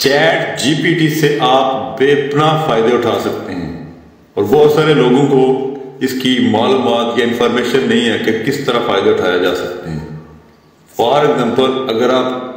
Chat G P T سے آپ بے پناہ فائدے اٹھا سکتے ہیں، اور بہت سارے لوگوں کو اس کی معلومات یا انفارمیشن نہیں ہے کہ کس طرح فائدے اٹھایا جا سکتے ہیں۔ فار ایگزامپل، اگر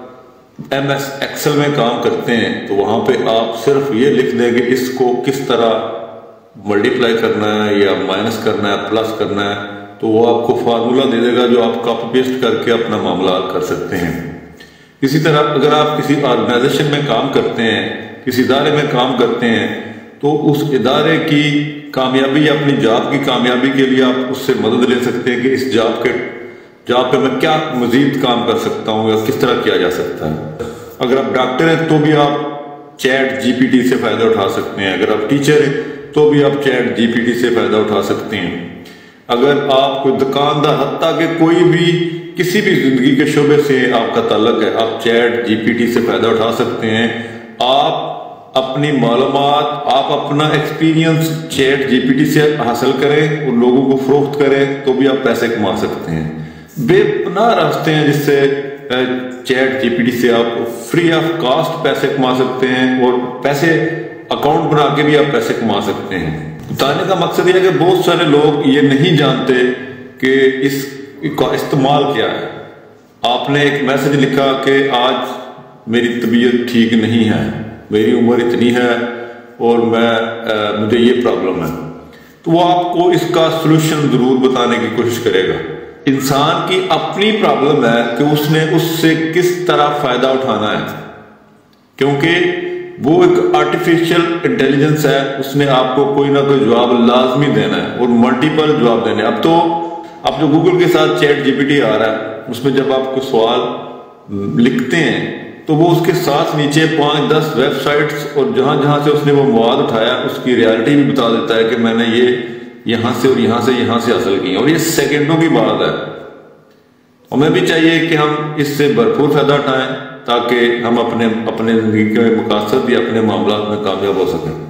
آپ ایم ایس ایکسل میں کام کرتے ہیں تو وہاں پہ آپ صرف یہ لکھ دیں کہ اس کو کس طرح ملٹیپلائی کرنا ہے یا مائنس کرنا ہے، پلس کرنا ہے، تو وہ آپ کو فارمولا دے دے گا جو آپ کاپی پیسٹ کر کے اپنا معاملہ حل کر سکتے ہیں۔ اسی طرح اگر آپ کسی آرگنائزیشن میں کام کرتے ہیں، کسی ادارے میں کام کرتے ہیں، تو اس ادارے کی کامیابی یا اپنی جاب کی کامیابی کے لیے آپ اس سے مدد لے سکتے ہیں کہ اس جاب پہ میں کیا مزید کام کر سکتا ہوں یا کس طرح کیا جا سکتا ہے۔ اگر آپ ڈاکٹر ہیں تو بھی آپ چیٹ جی پی ٹی سے فائدہ اٹھا سکتے ہیں، اگر آپ ٹیچر ہیں تو بھی آپ چیٹ جی پی ٹی سے فائدہ اٹھا سکتے ہیں، اگر آپ کوئی دکاندار، حتیٰ کہ کوئی بھی کسی بھی زندگی کے شعبے سے آپ کا تعلق ہے، آپ چیٹ جی پی ٹی سے فائدہ اٹھا سکتے ہیں۔ آپ اپنی معلومات، آپ اپنا experience chat G P T سے حاصل کریں اور لوگوں کو فروخت کریں تو بھی آپ پیسے کما سکتے ہیں۔ بے پناہ راستے ہیں جس سے چیٹ جی پی ٹی سے آپ فری آف کاسٹ پیسے کما سکتے ہیں، اور پیسے اکاؤنٹ بنا کے بھی آپ پیسے کما سکتے ہیں۔ بتانے کا مقصد یہ ہے کہ بہت سارے لوگ یہ نہیں جانتے کہ اس کا استعمال کیا ہے۔ آپ نے ایک میسج لکھا کہ آج میری طبیعت ٹھیک نہیں ہے، میری عمر اتنی ہے اور مجھے یہ پرابلم ہے، تو وہ آپ کو اس کا سلوشن ضرور بتانے کی کوشش کرے گا۔ انسان کی اپنی پرابلم ہے کہ اس نے اس سے کس طرح فائدہ اٹھانا ہے، کیونکہ وہ ایک آرٹیفیشل انٹیلیجنس ہے، اس نے آپ کو کوئی نہ کوئی جواب لازمی دینا ہے اور ملٹیپل جواب دینے۔ اب تو جو گوگل کے ساتھ چیٹ جی پی ٹی آ رہا ہے، اس میں جب آپ کو سوال لکھتے ہیں تو وہ اس کے ساتھ نیچے 5-10 ویب سائٹس اور جہاں جہاں سے اس نے وہ مواد اٹھایا اس کی ریالٹی بھی بتا دیتا ہے کہ میں نے یہ یہاں سے اور یہاں سے حاصل کی، اور یہ سیکنڈوں کی بات ہے۔ ہمیں بھی چاہیے کہ ہم اس سے بھرپور فائدہ اٹھائیں تاکہ ہم اپنے زندگی کے مقاصد یا اپنے معاملات میں کامیاب ہو سکیں۔